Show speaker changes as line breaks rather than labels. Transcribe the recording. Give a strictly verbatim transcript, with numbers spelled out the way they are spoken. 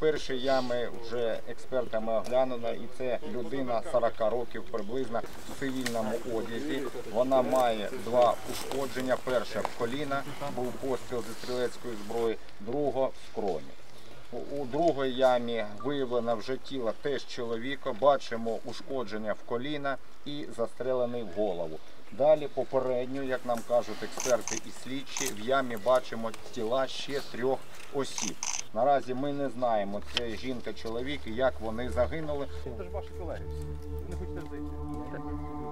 першій ямі вже експертами оглянуто, і це людина сорока років приблизно в цивільному одязі. Вона має два ушкодження. Перше в коліна, був постріл зі стрілецької зброї, друге в скроні. У другій ямі виявлено вже тіло теж чоловіка, бачимо ушкодження в коліна і застрелений в голову. Далі попередньо, як нам кажуть експерти і слідчі, в ямі бачимо тіла ще трьох осіб. Наразі ми не знаємо, це жінка, чоловік і як вони загинули.
Це ж ваші колеги. Ви не хочете зайти.